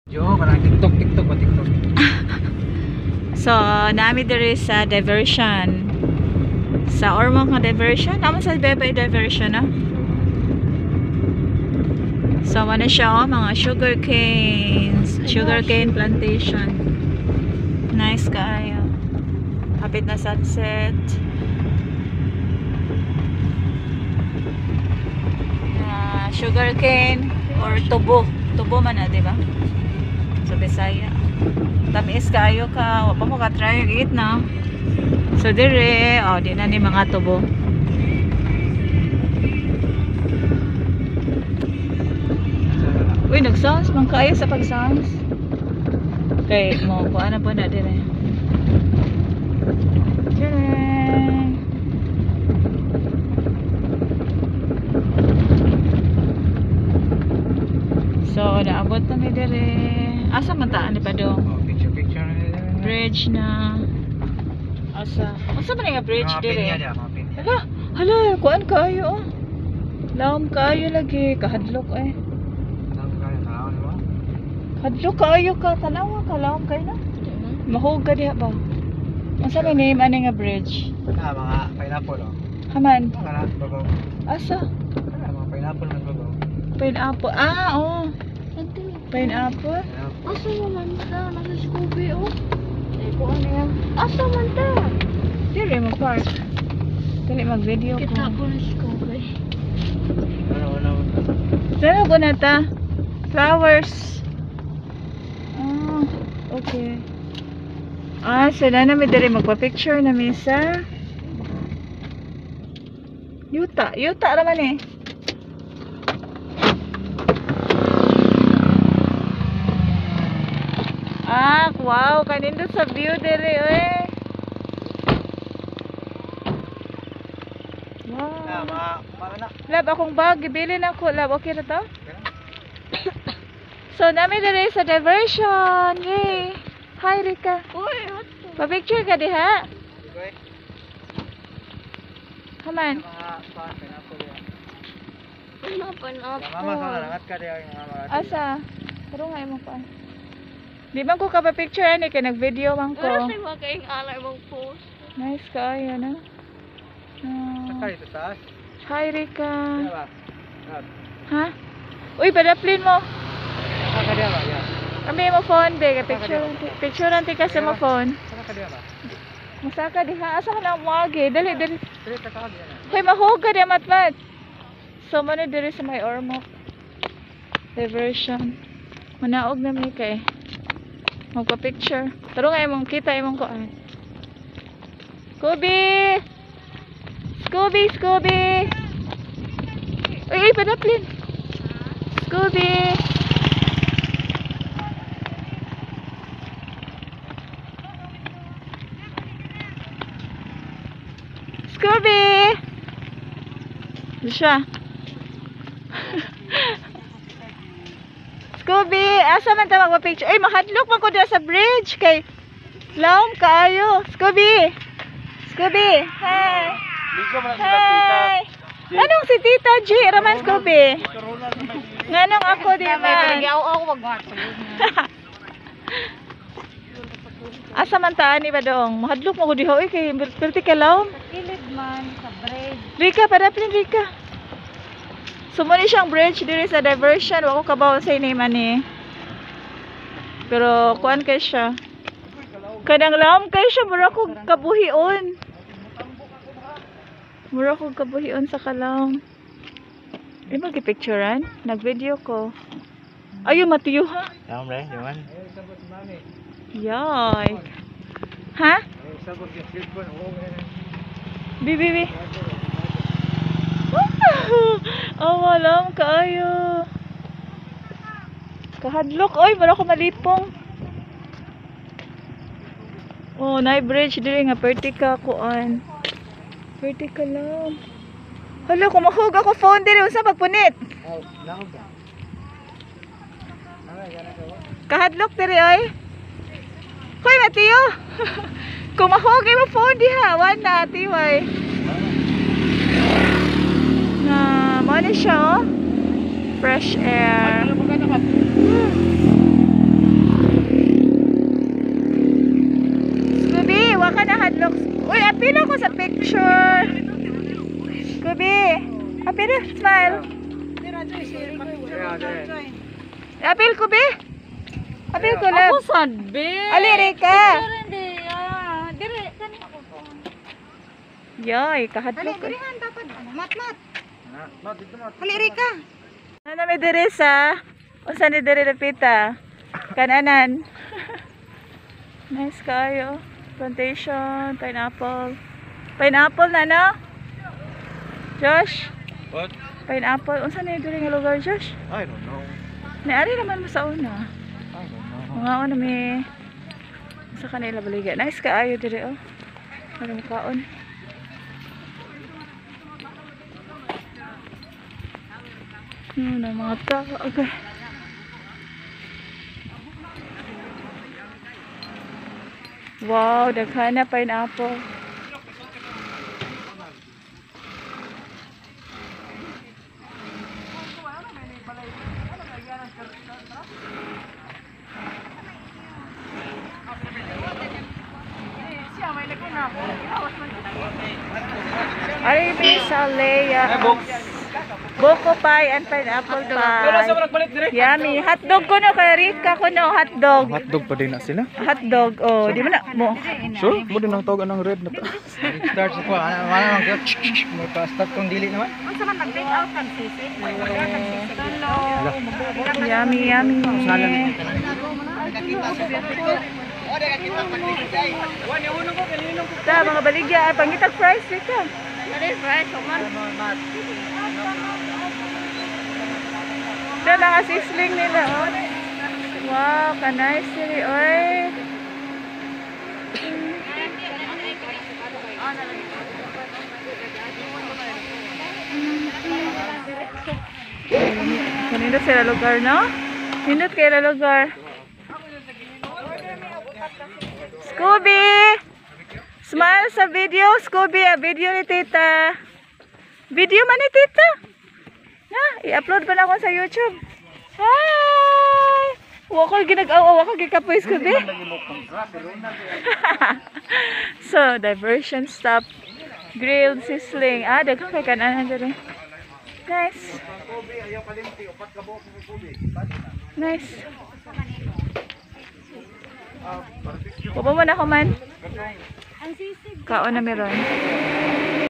Yo, parang TikTok ba TikTok? So, nami diri sa Diversion. Sa Ormoc nga Diversion. Naman sa Bebe Diversion, no? So, ano siya, mga sugarcane plantation. Nice kayo. Hapit na sunset. Sugarcane or tubo. Tubo man na, di ba? Sa Bisaya. Tamis kayo ka. Wapa mo ka-try eat na. So, dire, di na ni mga tubo. Uy, nag-sounds man kayo sa pag-sounds. Okay, mo ko ano po na dire. So, naabot na mi dire. Asa man taan ni pa do? Picture na nila. Bridge na. Asa man nga bridge dire? Hala, kuan kayo oh. Laom kayo lagi, kahadlok eh. Hadlok kayo ka, tanawa ka, laom kayo na. Mahog ka diha ba? Asa may name ani nga bridge? Mga pineapple oh. Haman. Mga babaw. Asa? Mga pineapple man babaw. Pineapple. Oh. Pineapple? Asa man ta? Nasa Scooby oh. Ko ano yan? Asa man ta? Dili mo park. Dili mag-video ko. Kita ko na Scooby. Ano. Sana ko na ta. Flowers. Okay. So na namin dali magpa-picture namin sa Yuta naman eh. Wow, kanindot sa view dere eh. Wow. Lab, akong bag, ibili na ko. Lab, okay na to? So, namin dere sa Diversion. Yay! Hi, Rika. Uy, Pa-picture ka diha? Haman. ano pa na Mama, sana langat ka diya yung mama. Asa? Pero nga mo pa. Di ba ko ka-picture ani kay nag-video man ko. Wala sa'yo makaing alay mong post. Nice ka, ayan na. Saka dito taas. Hi, Rika. Diba? Ha? Uy, padaplin mo. Saka diya ba? Yan. Kami mo phone, be. Picture nanti ka sa mo phone. Saka diya ba? Masaka diha. Asa ka na umuagi? Dali. Dili ka diya na. Hoy, mahog ka diya, matmat. So, mano diri sa may Ormoc Diversion. Manaog na may kay. Magpa-picture. Taro nga imong kita imong kuan. Scooby! Uy, padaplin. Scooby! Ito siya. Scooby! Asa man ta magpa-picture? Ay, mahadlok man ko dyan sa bridge. Kay laom kaayo. Scooby! Hi! Hi! Anong si Tita G? Raman Scooby? Nganong ako di man? Asa man taan ni ba dong? Mahadlok mo ko diha. Uy, kay vertical laom. Kilid man sa bridge. Rika, padaplin Rika. Sumuni siyang bridge diri sa Diversion. Wako kabaw sa name ani. Pero kuan kay siya. Kanang laom kay siya mura ko kabuhion. Sa kalaom. Ay magipicturean? Nag-video ko. Ayo matiyo ha. Yan bre, yaman. Yoy. Ha? Bibi. Walang kaayo. Kahadlok. Oy, wala ko malipong. Naay bridge diri nga vertical kuan. Vertical lang. Hala, kumahog ako phone diri unsa magpunit? Kahadlok diri oy. Hoy, Matiyo. Kumahog mo phone diha. Wana tiway. Mo na siya oh. Fresh air. apil ko lab. Ako sad, be. Ali, Rika. Hindi, dire, kani ako po. Yoy, kahadlok. Dirihan dapat, mat-mat. Mat, dito mat. Ali, Rika. Ano may diri sa? Unsa ni diri napita? Kananan. Nice kayo. Plantation, pineapple. Pineapple na no? Josh, What? pineapple. Unsa ni diri nga lugar, Josh? I don't know. Naari naman mo sa una. I don't know. Mga una may sa kanila baliga. Nice kaayo diri oh. Ano mo kaon? Na mga tao. Okay. Wow, daghan na pineapple. Ari sa Leia. Buko pie and pineapple pie. Yummy. Hotdog ko no kay Rika ko no hotdog. Hotdog pa din na sila. Hotdog. Oh, di mo na mo. Sure, mo din ang tawag ng red na to. Start ko. Ano lang kaya. May pa-start kong dili naman. Unsa man mag-take out kan sisi? Yummy, yummy. Ta mga baligya ay pangitag price Rika. Dali, fresh, man. Ito lang ang sisling nila, oh. Wow, ka-nice sila, oy. Kanindot sila lugar, no? Nindot kayo lugar. Scooby! Smile sa video, Scooby. Video ni tita. Video man ni tita. Na, i-upload ko na ako sa YouTube. Hi! Wako ginag-awa, wako gikapoy Scooby. So, diversion stop. Grilled sizzling. Ah, daghang kay kanan diri. Nice. Nice. Pupo mo na ko man. Kaon na meron.